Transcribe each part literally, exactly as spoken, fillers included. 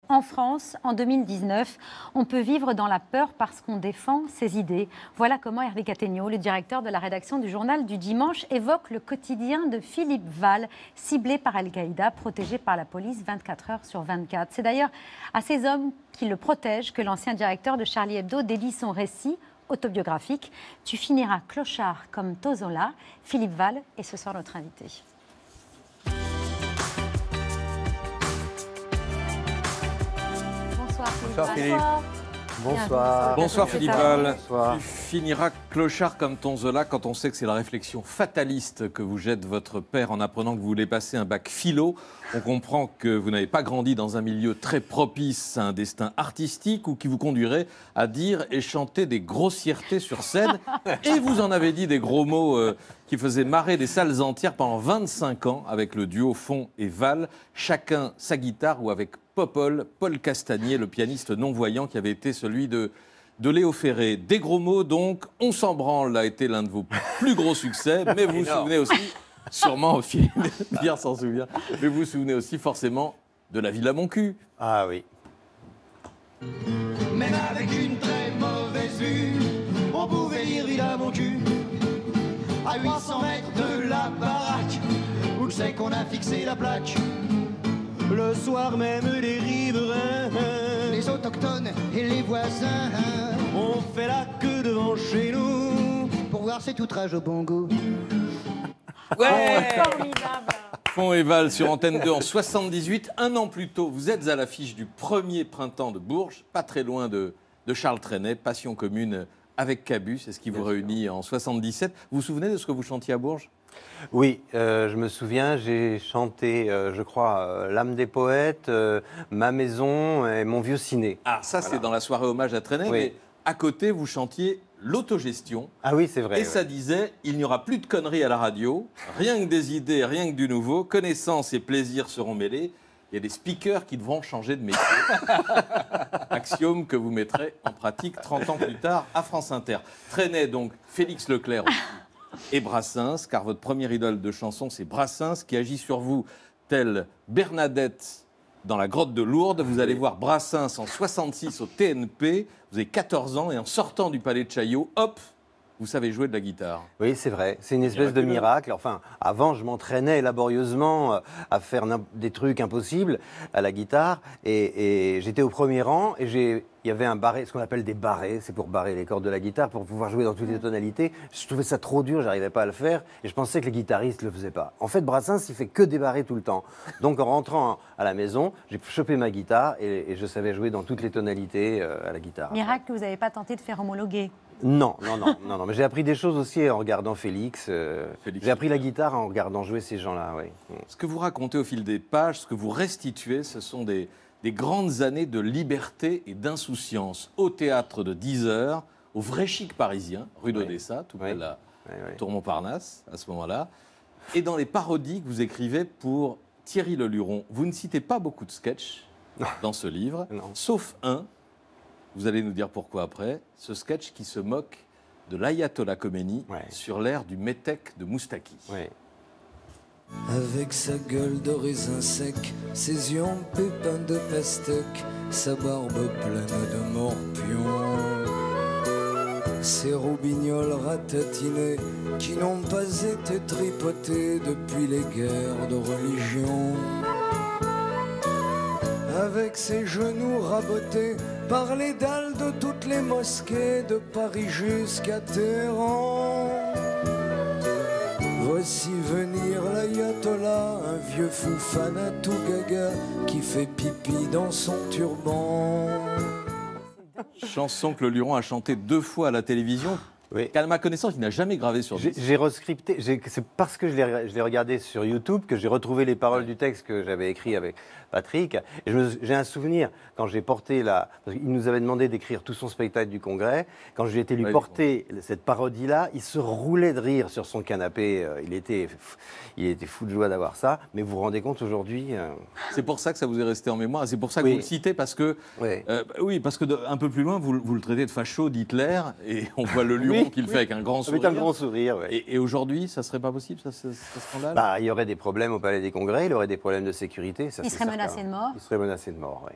En France, en deux mille dix-neuf, on peut vivre dans la peur parce qu'on défend ses idées. Voilà comment Hervé Cattegno, le directeur de la rédaction du Journal du Dimanche, évoque le quotidien de Philippe Val, ciblé par Al-Qaïda, protégé par la police vingt-quatre heures sur vingt-quatre. C'est d'ailleurs à ces hommes qui le protègent que l'ancien directeur de Charlie Hebdo dédie son récit autobiographique. Tu finiras clochard comme Tozola. Philippe Val est ce soir notre invité. Bonsoir Philippe. Bonsoir. Bonsoir Philippe Val. Bonsoir. Tu finiras clochard comme ton Zola quand on sait que c'est la réflexion fataliste que vous jette votre père en apprenant que vous voulez passer un bac philo. On comprend que vous n'avez pas grandi dans un milieu très propice à un destin artistique ou qui vous conduirait à dire et chanter des grossièretés sur scène. Et vous en avez dit des gros mots euh, qui faisaient marrer des salles entières pendant vingt-cinq ans avec le duo Font et Val, chacun sa guitare ou avec Popol, Paul Castagnier, le pianiste non-voyant qui avait été celui de, de Léo Ferré. Des gros mots donc, On s'en branle a été l'un de vos plus gros succès, mais vous vous souvenez aussi, sûrement au film, Pierre s'en souvient, mais vous vous souvenez aussi forcément de La Ville à mon cul. Ah oui. Même avec une très mauvaise vue, on pouvait lire Il a mon cul. À huit cents mètres de la baraque, où c'est qu'on a fixé la plaque. Le soir même, les riverains, les autochtones et les voisins, on fait la queue devant chez nous pour voir cet outrage au bongo. Ouais. Formidable. Font et Val sur Antenne deux en soixante-dix-huit, un an plus tôt, vous êtes à l'affiche du premier printemps de Bourges, pas très loin de, de Charles Trenet, passion commune avec Cabu, c'est ce qui vous réunit en soixante-dix-sept. Vous vous souvenez de ce que vous chantiez à Bourges ? Oui, euh, je me souviens, j'ai chanté, euh, je crois, euh, L'âme des poètes, euh, Ma maison et Mon vieux ciné. Ah, ça Voilà. c'est dans la soirée hommage à Trenet, Oui. mais à côté vous chantiez l'autogestion. Ah oui, c'est vrai. Et ouais. ça disait, il n'y aura plus de conneries à la radio, rien que des idées, rien que du nouveau, connaissances et plaisirs seront mêlés. Il y a des speakers qui devront changer de métier. Axiome que vous mettrez en pratique trente ans plus tard à France Inter. Trenet donc Félix Leclerc aussi, et Brassens, car votre première idole de chanson, c'est Brassens, qui agit sur vous telle Bernadette dans la grotte de Lourdes. Vous allez voir Brassens en soixante-six au T N P, vous avez quatorze ans, et en sortant du palais de Chaillot, hop, vous savez jouer de la guitare. Oui, c'est vrai. C'est une espèce de miracle. Enfin, avant, je m'entraînais laborieusement euh, à faire des trucs impossibles à la guitare. Et, et j'étais au premier rang et j'ai... il y avait un barré, ce qu'on appelle des barrés. C'est pour barrer les cordes de la guitare, pour pouvoir jouer dans toutes les tonalités. Je trouvais ça trop dur, j'arrivais pas à le faire. Et je pensais que les guitaristes le faisaient pas. En fait, Brassens, il fait que des barrés tout le temps. Donc, en rentrant à la maison, j'ai chopé ma guitare et, et je savais jouer dans toutes les tonalités euh, à la guitare. Miracle que vous n'avez pas tenté de faire homologuer. Non, non, non, non, non. Mais j'ai appris des choses aussi en regardant Félix. euh, Félix. J'ai appris la guitare en regardant jouer ces gens-là, oui. Ce que vous racontez au fil des pages, ce que vous restituez, ce sont des, des grandes années de liberté et d'insouciance au théâtre de dix heures, au vrai chic parisien, rue d'Odessa, tout près Oui. de la Oui, oui. Tour Montparnasse, à ce moment-là, et dans les parodies que vous écrivez pour Thierry Leluron. Vous ne citez pas beaucoup de sketchs dans ce livre, Non. sauf un, vous allez nous dire pourquoi après, ce sketch qui se moque de l'ayatollah Khomeini Ouais. sur l'air du métèque de Moustaki. Oui. Avec sa gueule de raisin sec, ses yeux en pépins de pastèque, sa barbe pleine de morpions, ses roubignoles ratatinées qui n'ont pas été tripotées depuis les guerres de religion. Avec ses genoux rabotés par les dalles de toutes les mosquées de Paris jusqu'à Téhéran. Voici venir l'ayatollah, un vieux fou fanatou gaga qui fait pipi dans son turban. Chanson que Leluron a chantée deux fois à la télévision, Oui. qu'à ma connaissance, il n'a jamais gravé sur J'ai disque. j'ai rescripté, j'ai- c'est parce que je l'ai je l'ai regardé sur YouTube que j'ai retrouvé les paroles du texte que j'avais écrit avec Patrick. Et je me- j'ai un souvenir, quand j'ai porté la... Parce qu'il nous avait demandé d'écrire tout son spectacle du Congrès. Quand j'ai été lui Ouais, porter cette parodie-là, il se roulait de rire sur son canapé. Euh, Il était, il était fou de joie d'avoir ça. Mais vous vous rendez compte aujourd'hui... euh, C'est pour ça que ça vous est resté en mémoire, et c'est pour ça que Oui. vous le citez, parce que, ouais. euh, oui, parce que de- un peu plus loin, vous, vous le traitez de facho d'Hitler, et on voit Leluron Oui, qui le oui. fait avec un grand Avec sourire. un grand sourire, ouais. Et, et aujourd'hui, ça serait pas possible, ça, ce, ce scandale Bah, il y aurait des problèmes au Palais des Congrès, il aurait des problèmes de sécurité. Ça, Il c'est serait certain. menacé de mort. Il serait menacé de mort, oui.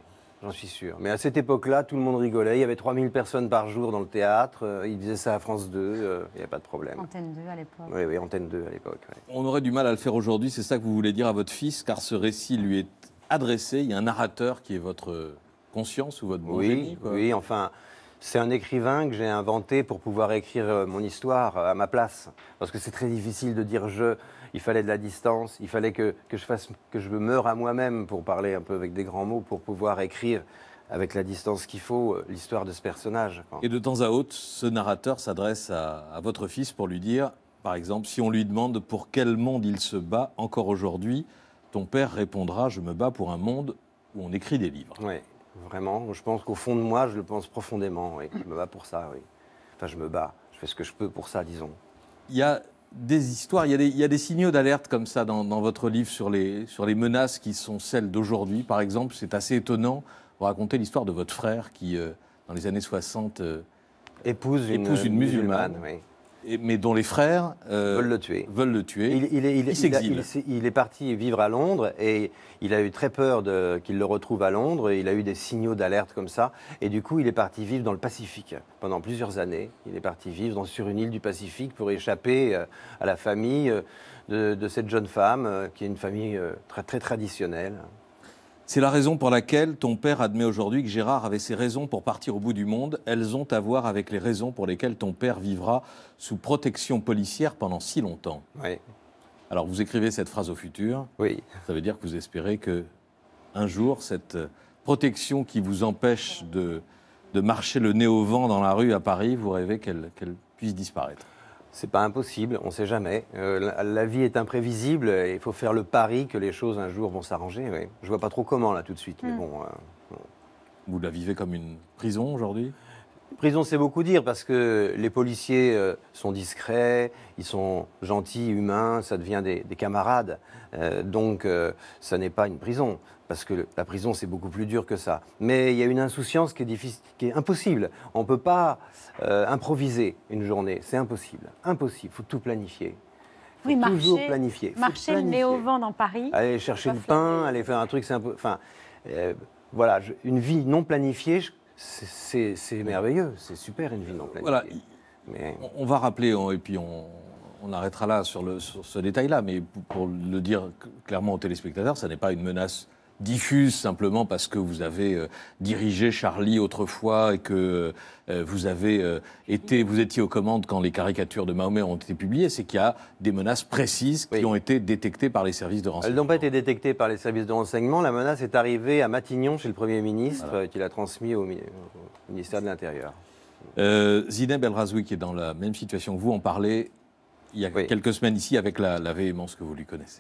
j'en suis sûr. Mais à cette époque-là, tout le monde rigolait. Il y avait trois mille personnes par jour dans le théâtre. Euh, ils disaient ça à France deux, euh, il n'y a pas de problème. Antenne deux à l'époque. Oui, oui, Antenne deux à l'époque. Ouais. On aurait du mal à le faire aujourd'hui, c'est ça que vous voulez dire à votre fils, car ce récit lui est adressé. Il y a un narrateur qui est votre conscience ou votre bon Oui, génie, quoi. oui, enfin, c'est un écrivain que j'ai inventé pour pouvoir écrire euh, mon histoire euh, à ma place. Parce que c'est très difficile de dire je. Il fallait de la distance, il fallait que, que je fasse, que je me meure à moi-même, pour parler un peu avec des grands mots, pour pouvoir écrire avec la distance qu'il faut euh, l'histoire de ce personnage. Quoi. Et de temps à autre, ce narrateur s'adresse à, à votre fils pour lui dire, par exemple, si on lui demande pour quel monde il se bat encore aujourd'hui, ton père répondra, je me bats pour un monde où on écrit des livres. Oui, vraiment. Je pense qu'au fond de moi, je le pense profondément. Oui. Je me bats pour ça, oui. Enfin, je me bats. Je fais ce que je peux pour ça, disons. Il y a des histoires, il y a des, il y a des signaux d'alerte comme ça dans, dans votre livre sur les, sur les menaces qui sont celles d'aujourd'hui. Par exemple, c'est assez étonnant, vous racontez l'histoire de votre frère qui, euh, dans les années soixante, euh, épouse une, épouse une musulmane, musulmane oui. et, mais dont les frères euh, veulent le tuer. Veulent le tuer. Il, il, est, il, il s'exile. Il, il, il est parti vivre à Londres et il a eu très peur de, qu'il le retrouve à Londres. Et il a eu des signaux d'alerte comme ça. Et du coup, il est parti vivre dans le Pacifique pendant plusieurs années. Il est parti vivre dans, sur une île du Pacifique pour échapper euh, à la famille euh, de, de cette jeune femme, euh, qui est une famille euh, très, très traditionnelle. C'est la raison pour laquelle ton père admet aujourd'hui que Gérard avait ses raisons pour partir au bout du monde. Elles ont à voir avec les raisons pour lesquelles ton père vivra sous protection policière pendant si longtemps. Oui. Alors vous écrivez cette phrase au futur. Oui. Ça veut dire que vous espérez que un jour, cette protection qui vous empêche de, de marcher le nez au vent dans la rue à Paris, vous rêvez qu'elle, qu'elle puisse disparaître. C'est pas impossible, on ne sait jamais. Euh, la, la vie est imprévisible et il faut faire le pari que les choses un jour vont s'arranger. Oui. Je vois pas trop comment là tout de suite, mm. mais bon. Euh, bon. Vous la vivez comme une prison aujourd'hui ? Prison, c'est beaucoup dire parce que les policiers euh, sont discrets, ils sont gentils, humains, ça devient des, des camarades. Euh, donc, euh, ça n'est pas une prison. Parce que la prison, c'est beaucoup plus dur que ça. Mais il y a une insouciance qui est, difficile, qui est impossible. On ne peut pas euh, improviser une journée. C'est impossible. Impossible. Il faut tout planifier. Faut oui, toujours marcher, planifier. Faut marcher planifier. le nez au vent dans Paris. Aller chercher le pain, aller faire un truc, c'est un peu... Enfin, euh, voilà, je, une vie non planifiée, c'est, c'est, c'est merveilleux. C'est super, une vie non planifiée. Voilà. Mais... On va rappeler, on, et puis on... On arrêtera là sur, le, sur ce détail-là, mais pour le dire clairement aux téléspectateurs, ça n'est pas une menace diffuse simplement parce que vous avez euh, dirigé Charlie autrefois et que euh, vous, avez, euh, été, vous étiez aux commandes quand les caricatures de Mahomet ont été publiées. C'est qu'il y a des menaces précises qui oui. ont été détectées par les services de renseignement. Elles n'ont pas été détectées par les services de renseignement. La menace est arrivée à Matignon chez le Premier ministre, voilà. euh, qui l'a transmis au, au ministère de l'Intérieur. Euh, Zineb El Razoui, qui est dans la même situation que vous, en parlait il y a oui. quelques semaines ici avec la, la véhémence que vous lui connaissez.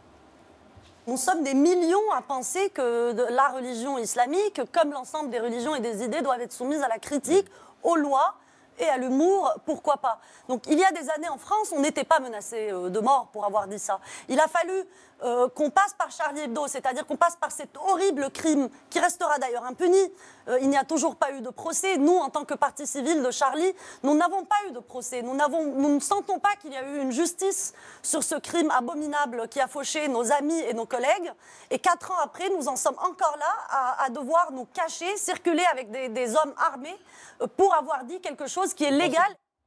Nous sommes des millions à penser que de la religion islamique, comme l'ensemble des religions et des idées, doivent être soumises à la critique, aux lois et à l'humour, pourquoi pas. Donc il y a des années en France, on n'était pas menacé de mort pour avoir dit ça. Il a fallu euh, qu'on passe par Charlie Hebdo, c'est-à-dire qu'on passe par cet horrible crime, qui restera d'ailleurs impuni. Euh, il n'y a toujours pas eu de procès. Nous, en tant que partie civile de Charlie, nous n'avons pas eu de procès. Nous, n'avons, nous ne sentons pas qu'il y a eu une justice sur ce crime abominable qui a fauché nos amis et nos collègues. Et quatre ans après, nous en sommes encore là à, à devoir nous cacher, circuler avec des, des hommes armés euh, pour avoir dit quelque chose qui est légal.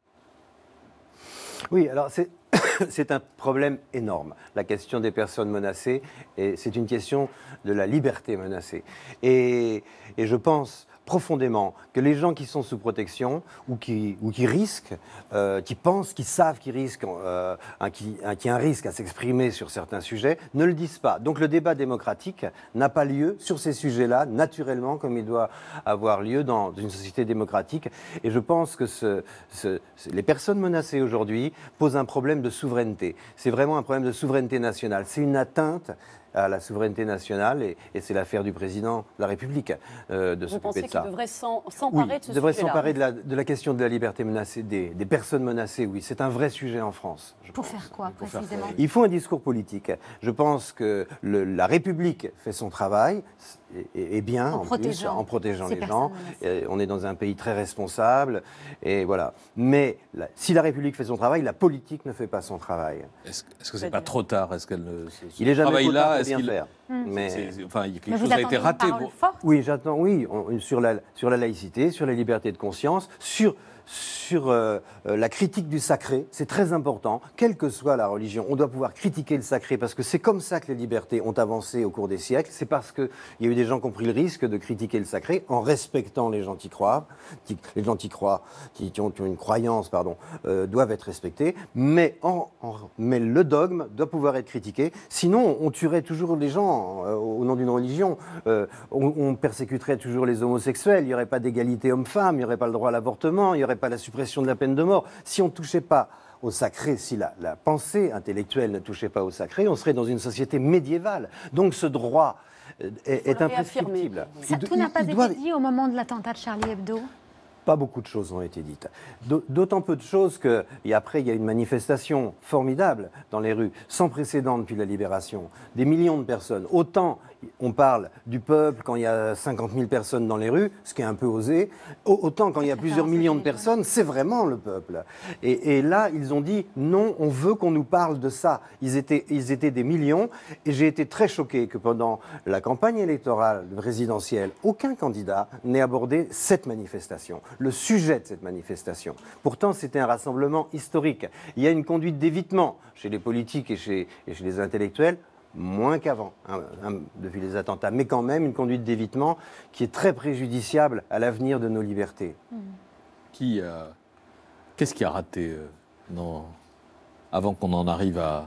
Oui, alors c'est, c'est un problème énorme, la question des personnes menacées, et c'est une question de la liberté menacée. Et, et je pense profondément que les gens qui sont sous protection ou qui, ou qui risquent, euh, qui pensent, qui savent qu'ils risquent, euh, un, qui, un, qui a un risque à s'exprimer sur certains sujets, ne le disent pas. Donc le débat démocratique n'a pas lieu sur ces sujets-là, naturellement, comme il doit avoir lieu dans une société démocratique. Et je pense que ce, ce, les personnes menacées aujourd'hui posent un problème de souveraineté. C'est vraiment un problème de souveraineté nationale. C'est une atteinte à la souveraineté nationale et, et c'est l'affaire du président de la République euh, de s'occuper de ça. Vous pensez qu'il devrait s'en, s'emparer oui, de ce sujet-là ? Il devrait s'emparer de la, de la question de la liberté menacée, des, des personnes menacées, oui. C'est un vrai sujet en France. Pour pense. faire quoi, Pour précisément faire... Il faut un discours politique. Je pense que le, la République fait son travail. et, et bien, En en, protégeant plus, en protégeant ces les gens. personnes menacées. Euh, on est dans un pays très responsable, et voilà. Mais la- si la République fait son travail, la politique ne fait pas son travail. Est-ce est-ce que c'est pas trop tard? Est-ce qu'elle ne- ce- ce Il est jamais trop travail-là, tard pour est-ce bien qu'il- faire. Mais c'est- Enfin, il y a quelque Mais vous chose a été attendez une raté. parole pour- forte. oui, j'attends. Oui, on- sur la sur la laïcité, sur la liberté de conscience, sur sur euh, euh, la critique du sacré, c'est très important, quelle que soit la religion. On doit pouvoir critiquer le sacré parce que c'est comme ça que les libertés ont avancé au cours des siècles. C'est parce qu'il y a eu des gens qui ont pris le risque de critiquer le sacré en respectant les gens qui croient, qui, les gens qui croient, qui, qui ont, qui ont une croyance, pardon, euh, doivent être respectés. Mais, en, en- mais le dogme doit pouvoir être critiqué. Sinon, on tuerait toujours les gens euh, au nom d'une religion. Euh, on, on persécuterait toujours les homosexuels. Il n'y aurait pas d'égalité homme-femme. Il n'y aurait pas le droit à l'avortement. Il n'y aurait pas la suppression de la peine de mort. Si on ne touchait pas au sacré, si la, la pensée intellectuelle ne touchait pas au sacré, on serait dans une société médiévale. Donc ce droit euh, est, est le réaffirmer. imprescriptible. Ça, Il do- tout n'a il- pas il été doit- dit au moment de l'attentat de Charlie Hebdo. Pas beaucoup de choses ont été dites. D'au- D'autant peu de choses que, et après, il y a une manifestation formidable dans les rues, sans précédent depuis la libération. Des millions de personnes. Autant on parle du peuple quand il y a cinquante mille personnes dans les rues, ce qui est un peu osé, au- autant quand il y a plusieurs millions de personnes, c'est vraiment le peuple. Et, et là, ils ont dit non, on veut qu'on nous parle de ça. Ils étaient, ils étaient des millions, et j'ai été très choqué que pendant la campagne électorale présidentielle, aucun candidat n'ait abordé cette manifestation, le sujet de cette manifestation. Pourtant, c'était un rassemblement historique. Il y a une conduite d'évitement chez les politiques et chez, et chez les intellectuels, moins qu'avant, hein, hein, depuis les attentats, mais quand même une conduite d'évitement qui est très préjudiciable à l'avenir de nos libertés. Qui, euh, qu'est-ce qui a raté euh, dans- avant qu'on en arrive à,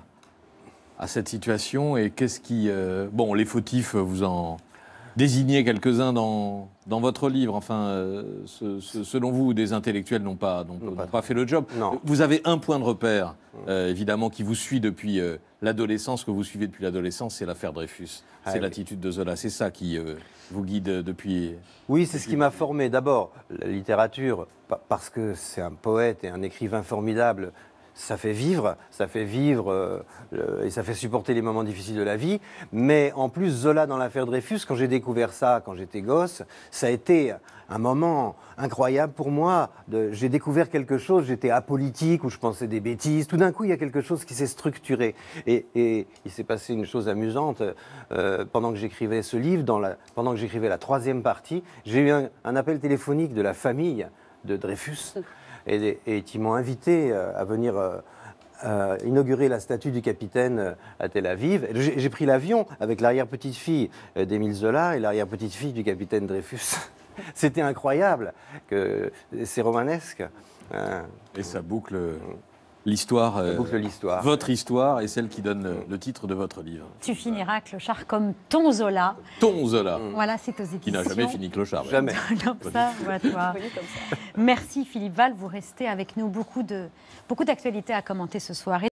à cette situation? Et qu'est-ce qui... euh, bon, les fautifs, vous en désignez quelques-uns dans, dans votre livre. Enfin, euh, ce- ce- selon vous, des intellectuels n'ont pas, n'ont- N'ont n'ont pas- pas fait le job. Non. Vous avez un point de repère, euh, évidemment, qui vous suit depuis euh, l'adolescence, que vous suivez depuis l'adolescence, c'est l'affaire Dreyfus. Ah c'est oui. l'attitude de Zola. C'est ça qui euh, vous guide depuis... Oui, c'est ce qui m'a formé. D'abord, la littérature, pa- parce que c'est un poète et un écrivain formidable. Ça fait vivre, ça fait vivre euh, le- et ça fait supporter les moments difficiles de la vie. Mais en plus, Zola dans l'affaire Dreyfus, quand j'ai découvert ça, quand j'étais gosse, ça a été un moment incroyable pour moi. De- J'ai découvert quelque chose, j'étais apolitique, où je pensais des bêtises. Tout d'un coup, il y a quelque chose qui s'est structuré. Et, et il s'est passé une chose amusante. euh, pendant que j'écrivais ce livre, dans la, pendant que j'écrivais la troisième partie, j'ai eu un, un appel téléphonique de la famille de Dreyfus. Et, et ils m'ont invité euh, à venir euh, euh, inaugurer la statue du capitaine euh, à Tel Aviv. Et J'ai j'ai pris l'avion avec l'arrière-petite-fille euh, d'Émile Zola et l'arrière-petite-fille du capitaine Dreyfus. C'était incroyable, que c'est romanesque. Euh, Et ça boucle l'histoire, ça euh, boucle l'histoire. votre histoire et celle qui donne le, le titre de votre livre. Tu finiras clochard comme ton Zola. Ton Zola, Voilà, c'est aux éditions. qui n'a jamais fini clochard. Jamais. Comme ça, voilà, toi. Merci Philippe Val, vous restez avec nous. Beaucoup de, beaucoup d'actualités à commenter ce soir.